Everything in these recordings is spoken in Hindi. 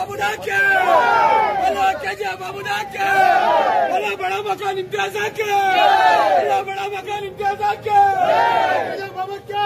बाबू नाके, बोलो केजीएफ बाबू नाके, बोलो बड़ा मकान इम्तियाज के, बोलो बड़ा मकान इम्तियाज के, केजीएफ बाबू के।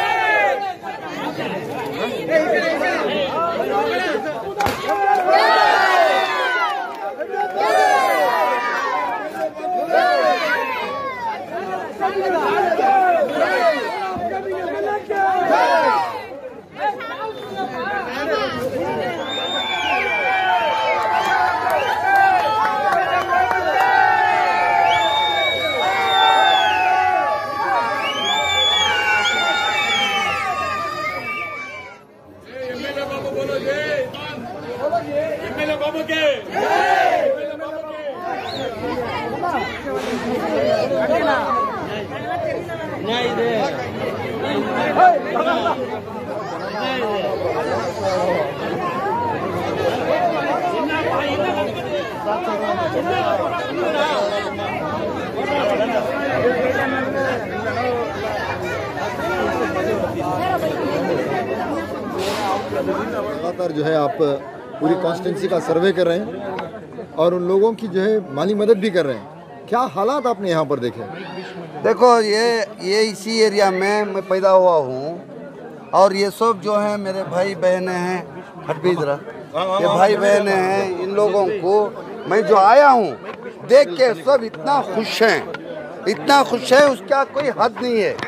लगातार जो है आप पूरी कॉन्स्टिट्यूंसी का सर्वे कर रहे हैं और उन लोगों की जो है माली मदद भी कर रहे हैं। क्या हालात आपने यहाँ पर देखे? देखो ये इसी एरिया में मैं पैदा हुआ हूँ और ये सब जो है मेरे भाई बहनें हैं, ये भाई बहनें हैं। इन लोगों को मैं जो आया हूँ देख के सब इतना खुश हैं उसका कोई हद नहीं है।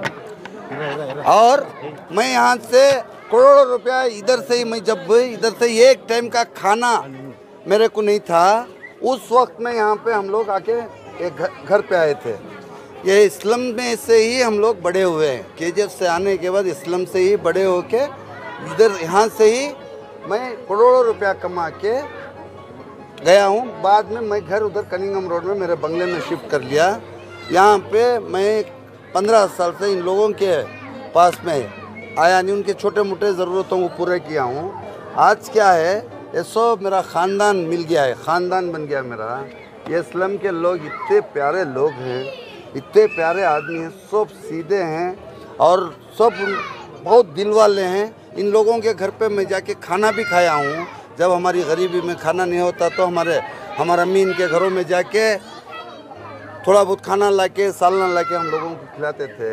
और मैं यहाँ से करोड़ों रुपया इधर से ही, मैं जब इधर से एक टाइम का खाना मेरे को नहीं था उस वक्त में यहाँ पे हम लोग आके एक घर पे आए थे। ये इस्लाम में से ही हम लोग बड़े हुए हैं। केजीएफ से आने के बाद इस्लाम से ही बड़े होके इधर यहाँ से ही मैं करोड़ों रुपया कमा के गया हूँ। बाद में मैं घर उधर कनिंगम रोड में मेरे बंगले में शिफ्ट कर लिया। यहाँ पे मैं 15 साल से इन लोगों के पास में आया नहीं, उनके छोटे मोटे ज़रूरतों को पूरा किया हूँ। आज क्या है, ये सब मेरा ख़ानदान मिल गया है, ख़ानदान बन गया मेरा। ये इस्लाम के लोग इतने प्यारे लोग हैं, इतने प्यारे आदमी हैं, सब सीधे हैं और सब बहुत दिल वाले हैं। इन लोगों के घर पे मैं जाके खाना भी खाया हूँ। जब हमारी गरीबी में खाना नहीं होता तो हमारा अम्मी इनके घरों में जाके थोड़ा बहुत खाना लाके सालना लाके हम लोगों को खिलाते थे।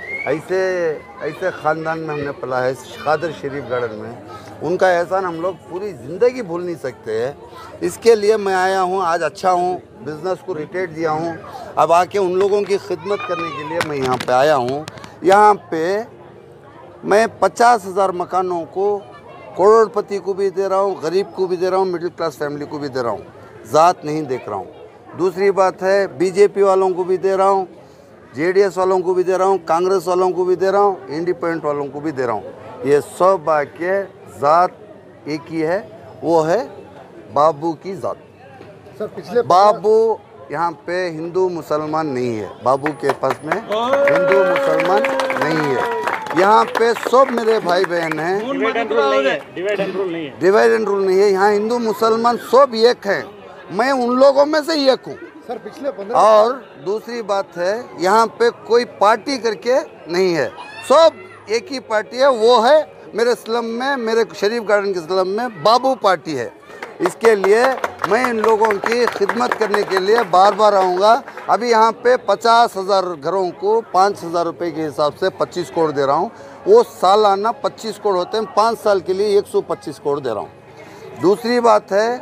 ऐसे ख़ानदान में हमने पला है, कादर शरीफ गार्डन में। उनका एहसान हम लोग पूरी ज़िंदगी भूल नहीं सकते। इसके लिए मैं आया हूँ, आज अच्छा हूँ, बिज़नेस को रिटेट दिया हूँ। अब आके उन लोगों की खिदमत करने के लिए मैं यहाँ पे आया हूँ। यहाँ पे मैं 50,000 मकानों को करोड़पति को भी दे रहा हूँ, गरीब को भी दे रहा हूँ, मिडिल क्लास फैमिली को भी दे रहा हूँ। ज़ात नहीं देख रहा हूँ। दूसरी बात है, बीजेपी वालों को भी दे रहा हूँ, जेडीएस वालों को भी दे रहा हूँ, कांग्रेस वालों को भी दे रहा हूँ, इंडिपेंडेंट वालों को भी दे रहा हूँ। ये सब आके ज़ात एक ही है, वो है बाबू की ज़ात। सर पिछले बाबू यहाँ पे हिंदू मुसलमान नहीं है। बाबू के पास में हिंदू मुसलमान नहीं है। यहाँ पे सब मेरे भाई बहन हैं। डिवाइड एंड रूल नहीं है। यहाँ हिंदू मुसलमान सब एक हैं। मैं उन लोगों में से एक हूँ। सर पिछले 15 और दूसरी बात है, यहाँ पे कोई पार्टी करके नहीं है, सब एक ही पार्टी है। वो है मेरे स्लम में, मेरे शरीफ गार्डन के स्लम में बाबू पार्टी है। इसके लिए मैं इन लोगों की खिदमत करने के लिए बार बार आऊँगा। अभी यहाँ पे 50,000 घरों को 5,000 रुपये के हिसाब से 25 करोड़ दे रहा हूँ। वो सालाना 25 करोड़ होते हैं, 5 साल के लिए 125 करोड़ दे रहा हूँ। दूसरी बात है,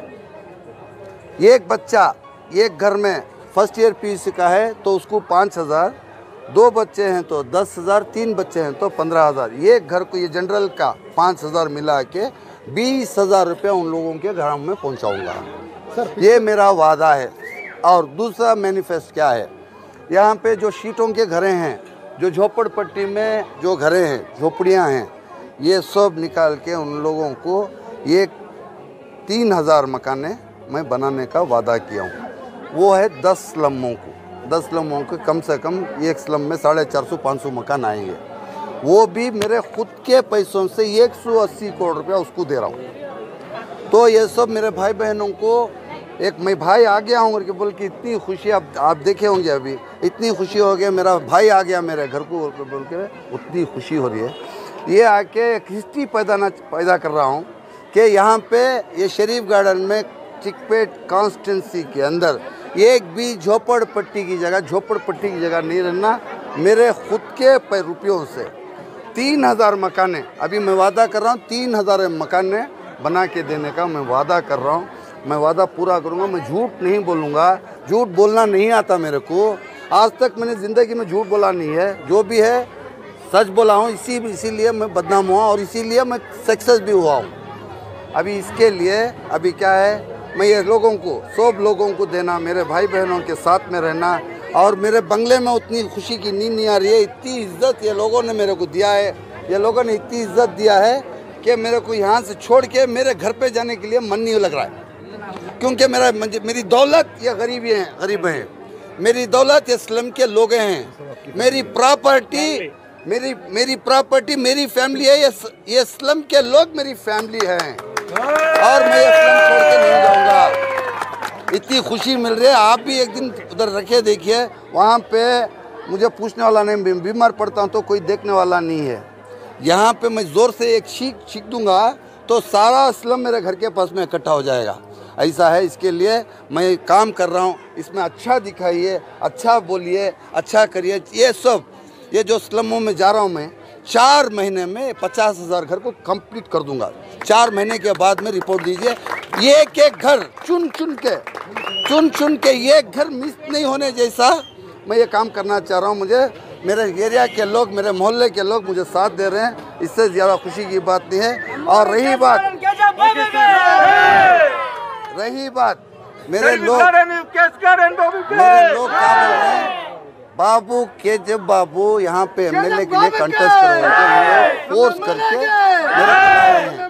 एक बच्चा एक घर में फर्स्ट ईयर पीयूसी का है तो उसको 5,000, 2 बच्चे हैं तो 10,000, 3 बच्चे हैं तो 15,000। एक घर को ये जनरल का 5,000 मिला के 20,000 रुपया उन लोगों के घरों में पहुंचाऊंगा। ये मेरा वादा है। और दूसरा मैनिफेस्ट क्या है, यहाँ पे जो शीटों के घरें हैं, जो झोपड़पट्टी में जो घरें हैं, झोपड़ियाँ हैं, ये सब निकाल के उन लोगों को ये 3,000 मकाने मैं बनाने का वादा किया हूँ। वो है 10 स्लमों को, 10 स्लमों को कम से कम एक स्लम में 450-500 मकान आएंगे। वो भी मेरे खुद के पैसों से 180 करोड़ रुपया उसको दे रहा हूँ। तो ये सब मेरे भाई बहनों को, एक मैं भाई आ गया हूँ करके बोल के इतनी खुशी आप देखे होंगे, अभी इतनी खुशी हो गया, मेरा भाई आ गया मेरे घर को बोल के उतनी खुशी हो रही है। ये आके एक हिस्ट्री पैदा कर रहा हूँ कि यहाँ पे ये शरीफ गार्डन में चिकपेट कॉन्स्टिट्यूंसी के अंदर एक भी झोपड़पट्टी की जगह नहीं रहना। मेरे खुद के रुपयों से 3000 मकाने, अभी मैं वादा कर रहा हूँ 3000 मकाने बना के देने का मैं वादा कर रहा हूँ। मैं वादा पूरा करूँगा, मैं झूठ नहीं बोलूँगा। झूठ बोलना नहीं आता मेरे को, आज तक मैंने ज़िंदगी में झूठ बोला नहीं है। जो भी है सच बोला हूँ, इसीलिए मैं बदनाम हुआ और इसीलिए मैं सक्सेस भी हुआ हूँ। अभी इसके लिए अभी क्या है, मैं ये लोगों को, सब लोगों को देना, मेरे भाई बहनों के साथ में रहना। और मेरे बंगले में उतनी खुशी की नींद नहीं आ रही है। इतनी इज्जत ये लोगों ने मेरे को दिया है, ये लोगों ने इतनी इज्जत दिया है कि मेरे को यहाँ से छोड़ के मेरे घर पे जाने के लिए मन नहीं लग रहा है। क्योंकि मेरी दौलत ये गरीब हैं, मेरी दौलत ये स्लम के लोग हैं, मेरी प्रॉपर्टी मेरी फैमिली है, ये स्लम के लोग मेरी फैमिली हैं और मैं ये स्लम छोड़ के नहीं जाऊंगा। इतनी खुशी मिल रही है। आप भी एक दिन उधर रखे देखिए, वहाँ पे मुझे पूछने वाला नहीं, बीमार पड़ता हूँ तो कोई देखने वाला नहीं है। यहाँ पे मैं ज़ोर से एक छींक दूंगा तो सारा स्लम मेरे घर के पास में इकट्ठा हो जाएगा। ऐसा है, इसके लिए मैं काम कर रहा हूँ। इसमें अच्छा दिखाइए, अच्छा बोलिए, अच्छा करिए। ये जो स्लमों में जा रहा हूँ मैं, 4 महीने में 50,000 घर को कंप्लीट कर दूंगा। 4 महीने के बाद में रिपोर्ट दीजिए। एक घर चुन चुन के ये घर मिस नहीं होने जैसा मैं ये काम करना चाह रहा हूँ। मुझे मेरे एरिया के लोग, मेरे मोहल्ले के लोग मुझे साथ दे रहे हैं, इससे ज़्यादा खुशी की बात नहीं है। और रही बात मेरे लोग क्या बोल रहे हैं, बाबू के जब बाबू यहाँ पे एमएलए के लिए कंटेस्ट करोगे, फोर्स करके मेरे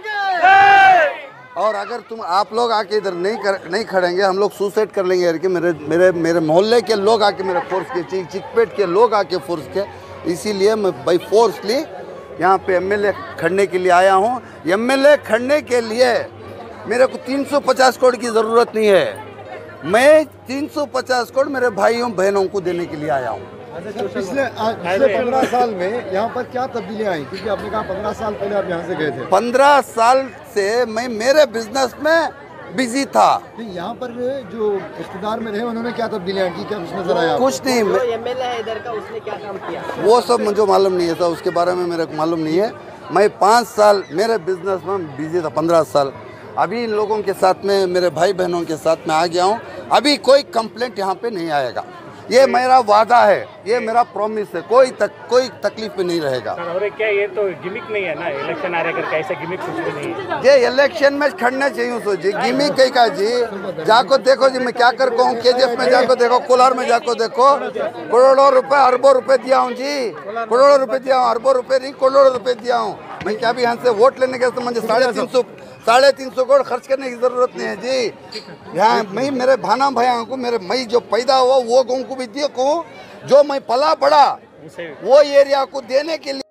और अगर आप लोग आके इधर नहीं खड़ेंगे, हम लोग सुसाइड कर लेंगे करके मेरे मोहल्ले के लोग आके मेरे फोर्स के, चिकपेट के लोग आके फोर्स के। इसीलिए मैं बाई फोर्सली यहाँ पे एमएलए खड़ने के लिए आया हूँ। एमएलए खड़ने के लिए मेरे को 350 करोड़ की ज़रूरत नहीं है, मैं 350 करोड़ मेरे भाइयों बहनों को देने के लिए आया हूँ। पिछले 15 साल में यहाँ पर क्या तब्दीलियाँ आई? क्योंकि आपने कहा 15 साल पहले आप यहाँ से गए थे। 15 साल से मैं मेरे बिजनेस में बिजी था। यहाँ पर जो रिश्तेदार में रहे उन्होंने क्या तब्दीलियाँ की, क्या कुछ नजर आया? कुछ नहीं। एमएलए है इधर का, उसने क्या काम किया वो सब मुझे मालूम नहीं है सर, उसके बारे में मेरे को मालूम नहीं है। मैं 5 साल मेरे बिजनेस में बिजी था, 15 साल। अभी इन लोगों के साथ में, मेरे भाई बहनों के साथ में आ गया हूँ। अभी कोई कंप्लेंट यहाँ पे नहीं आएगा, ये मेरा वादा है, ये मेरा प्रॉमिस है। कोई तकलीफ में नहीं रहेगा। और क्या ये तो गिमिक नहीं है ना, इलेक्शन आ रहा करके ऐसा गिमिक कुछ भी नहीं है। ये इलेक्शन में खड़ना चाहिए सो जी, गिमिक कहीं का जी। जाको देखो जी, मैं क्या कर कहूँ, केजीएफ में जाको देखो, कोलार में जाको देखो, करोड़ों रुपए अरबों रुपए दिया हूँ जी, करोड़ों रुपए दिया हूँ, अरबों रुपए नहीं करोड़ों रुपए दिया हूँ। मैं क्या भी यहाँ से वोट लेने के मुझे 350 करोड़ खर्च करने की जरूरत नहीं है जी। यहाँ मैं मेरे भाना भाइयों को, मैं जो पैदा हुआ वो गाँव को भी देखो, जो मैं पला बड़ा वो एरिया को देने के लिए